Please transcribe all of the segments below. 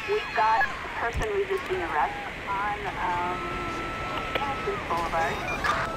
We've got a person resisting arrest on Innocence Boulevard.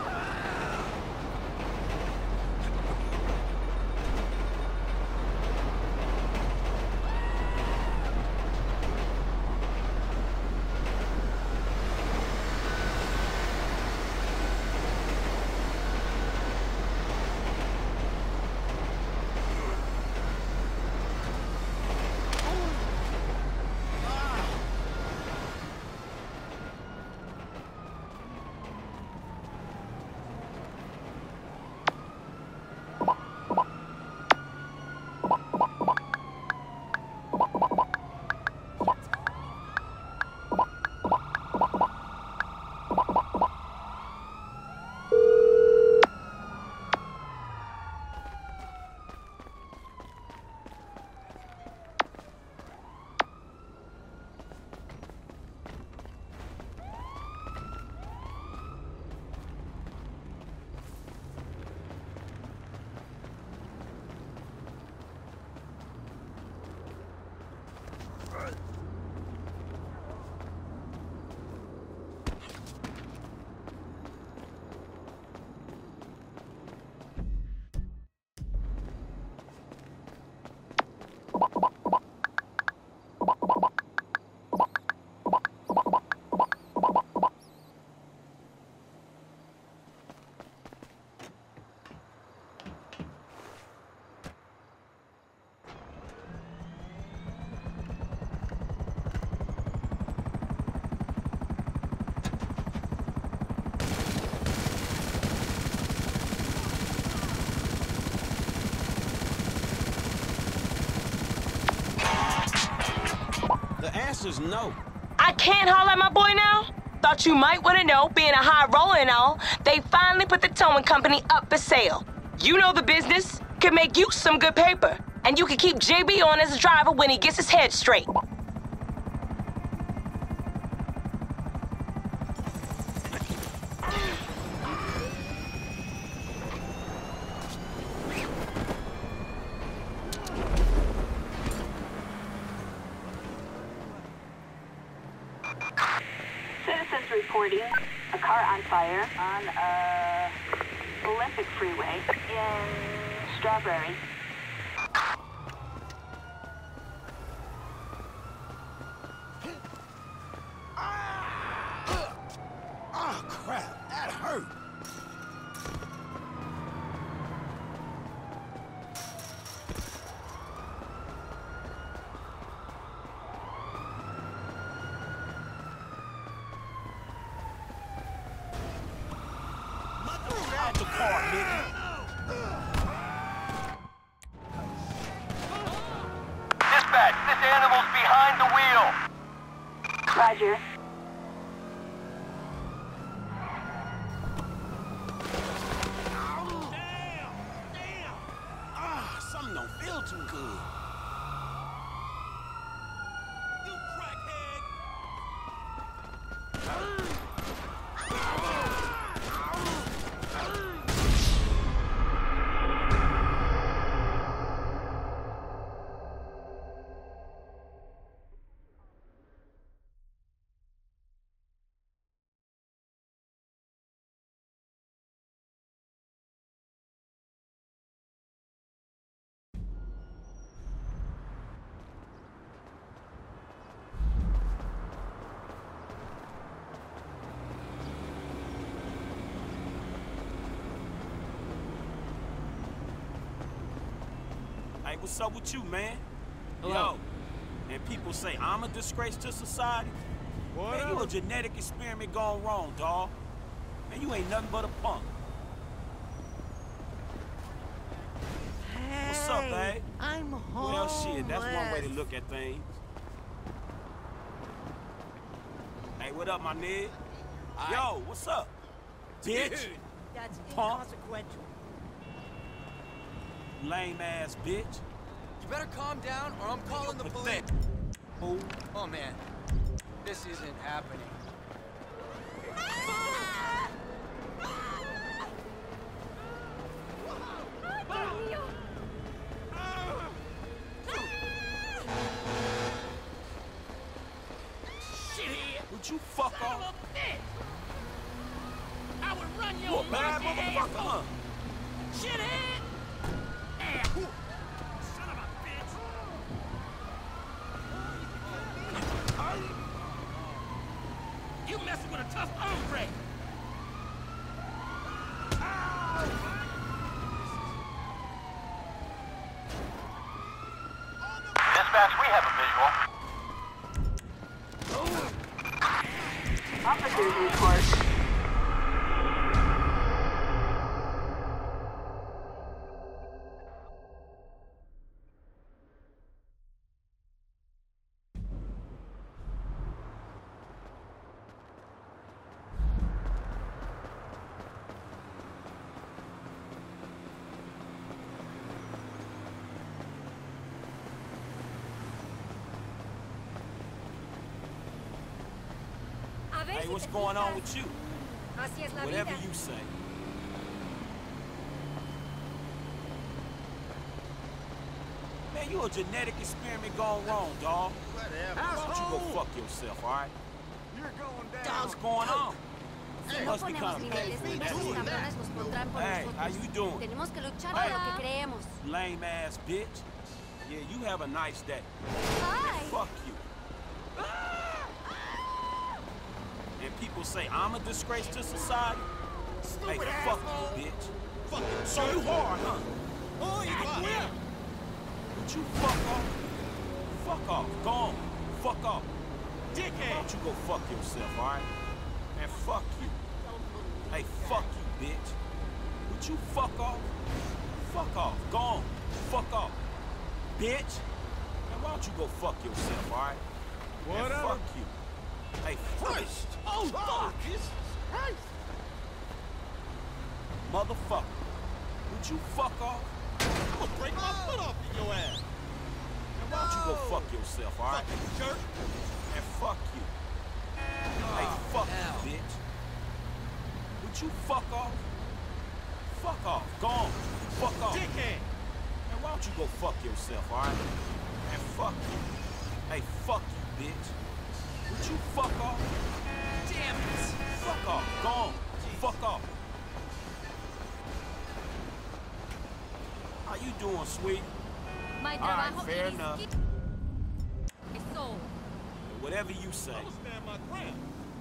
The answer's no. I can't holler at my boy now? Thought you might want to know, being a high roller and all, they finally put the towing company up for sale. You know the business. Could make you some good paper. And you can keep JB on as a driver when he gets his head straight. Citizens reporting a car on fire on Olympic Freeway in Strawberry. Oh, crap. That hurt. Out the car, nigga. Dispatch, this animal's behind the wheel. Roger. Damn! Ah, something don't feel too good. You crackhead! Hey, what's up with you, man? Hello. Yo, and people say I'm a disgrace to society. What Man, you a genetic experiment gone wrong, dawg. Man, you ain't nothing but a punk. What's up, babe? I'm home. Well, shit, that's one way to look at things. Hey, what up, my nigga? Yo, what's up? Bitch? That's Punk. inconsequential. Lame-ass bitch. You better calm down or I'm calling the police. Fool. Oh man, this isn't happening. You a bad motherfucker, huh? Shithead! Son of a bitch! You messing with a tough hombre! Dispatch, we have a visual. Officers report. Hey, what's going on with you? Así es la Whatever vida. you say. Man, you a genetic experiment gone wrong, dog. Whatever. Why don't you go fuck yourself, all right? You're going down. What's going on? Si You no must be ponemos kind of niveles de petty. esos cabrones nos pondrán por Hey, how nosotros. you doing? Tenemos que luchar por lo que creemos. Lame ass bitch. Yeah, you have a nice day. Ay. Fuck you. And people say I'm a disgrace to society. Hey, fuck you, bitch. Fuck you. So you hard, huh? Oh, you got it. Would you fuck off? Fuck off. Go on. Fuck off. Why Dickhead. don't you go fuck yourself, all right? And fuck you. Hey, fuck you, bitch. Would you fuck off? Fuck off. Go on. Fuck off. Bitch. And why don't you go fuck yourself, all right? And Whatever. fuck you. Hey, Christ. Oh, fuck. Jesus Christ. motherfucker. Would you fuck off? I'm gonna break my foot off in your ass. And why don't you go fuck yourself, all right? Fucking jerk. And fuck you. Hey, fuck you, bitch. Would you fuck off? Fuck off. Go on. Fuck off. Dickhead. And why don't you go fuck yourself, all right? And fuck you. Hey, fuck you, bitch. Would you fuck off? Damn it! Fuck off. Go on. Fuck off. How you doing, sweet? My All right, trabajo fair es enough. Eso. Whatever you say. I'm gonna stand my ground.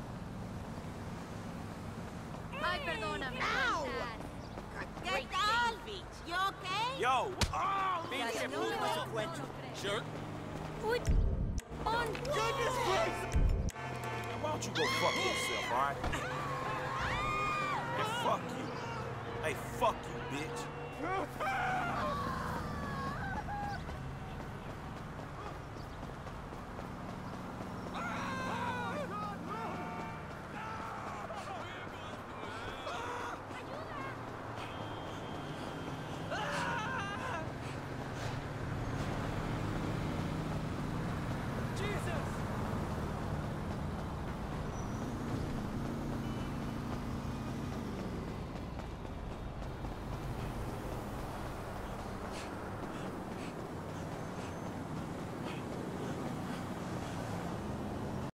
Ay, perdóname. ¿Qué tal? ¿You okay? Yo. Pinche puto secuestro. Jerk. Uy. On. Goodness gracious. And why don't you go fuck yourself, all right? And fuck you. Hey, fuck you, bitch.